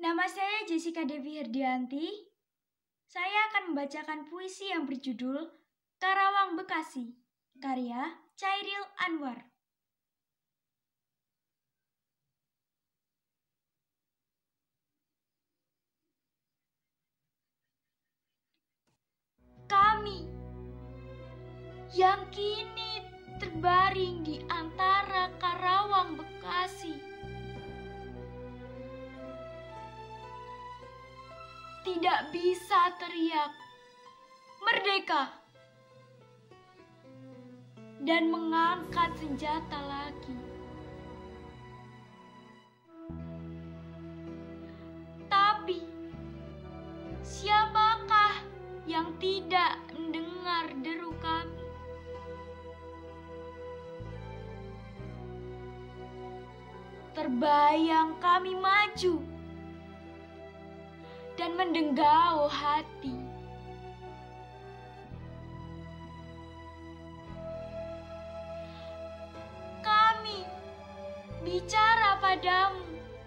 Nama saya Jessica Devi Herdianti. Saya akan membacakan puisi yang berjudul Karawang Bekasi, karya Chairil Anwar. Kami yang kini terbaring di antara Karawang Bekasi, tidak bisa teriak merdeka dan mengangkat senjata lagi. Tapi siapakah yang tidak mendengar deru kami? Terbayang kami maju dan mendenggau hati. Kami bicara padamu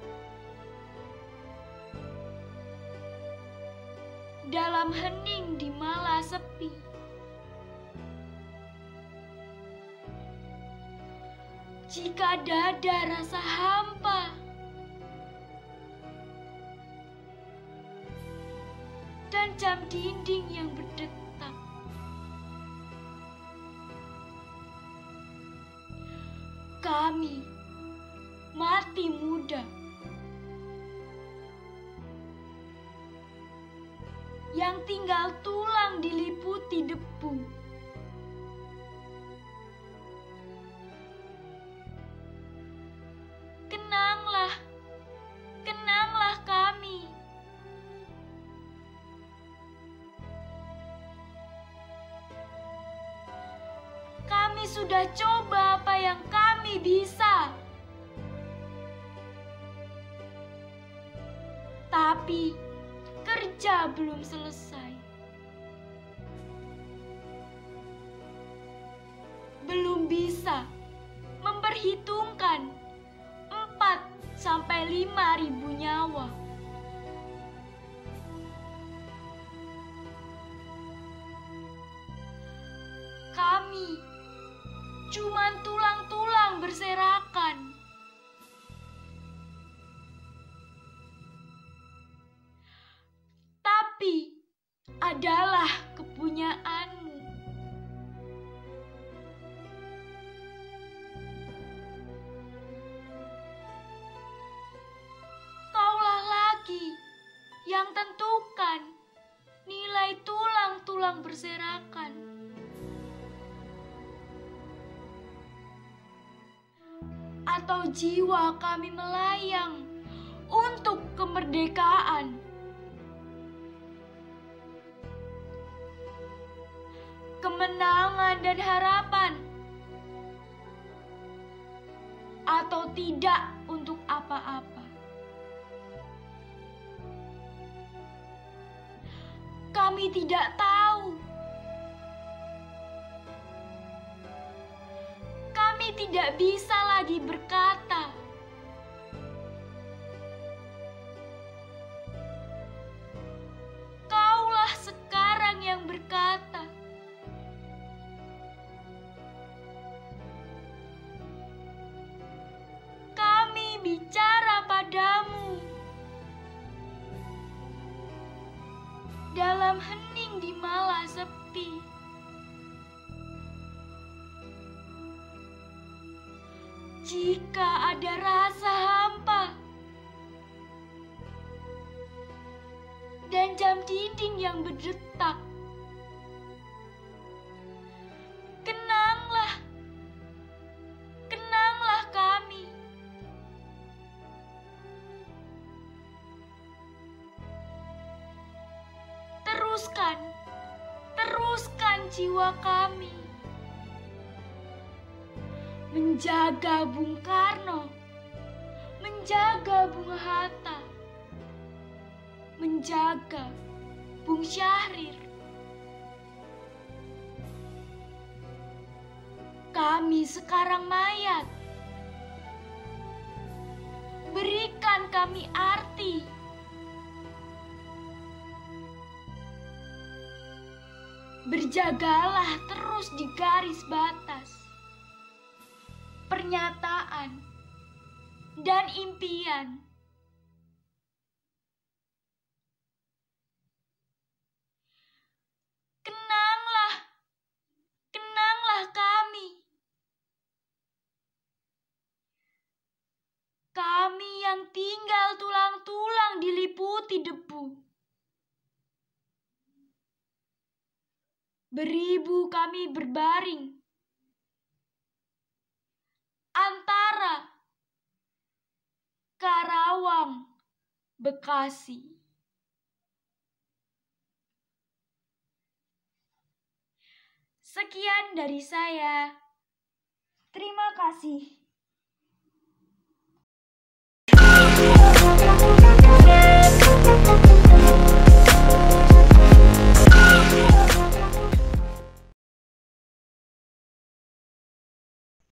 dalam hening di malam sepi. Jika dada rasa hampa dan jam dinding yang berdetak, kami mati muda yang tinggal tulang diliputi debu. Kenanglah kami. Kami sudah coba apa yang kami bisa. Tapi kerja belum selesai. Belum bisa memperhitungkan 4.000–5.000 nyawa. Kami cuma tulang-tulang berserakan. Tapi adalah kepunyaanmu. Kaulah lagi yang tentukan nilai tulang-tulang berserakan. Atau jiwa kami melayang untuk kemerdekaan. Kemenangan dan harapan. Atau tidak untuk apa-apa. Kami tidak tahu. Kami tidak bisa lagi berkata. Kaulah sekarang yang berkata. Kami bicara padamu dalam hening di malam sepi. Jika ada rasa hampa dan jam dinding yang berdetak, kenanglah kami. Teruskan jiwa kami. Menjaga Bung Karno, menjaga Bung Hatta, menjaga Bung Syahrir. Kami sekarang mayat. Berikan kami arti Berjagalah terus di garis batas. Pernyataan dan impian. Kenanglah kami. Kami yang tinggal tulang-tulang diliputi debu. Beribu kami berbaring antara Karawang, Bekasi. Sekian dari saya. Terima kasih.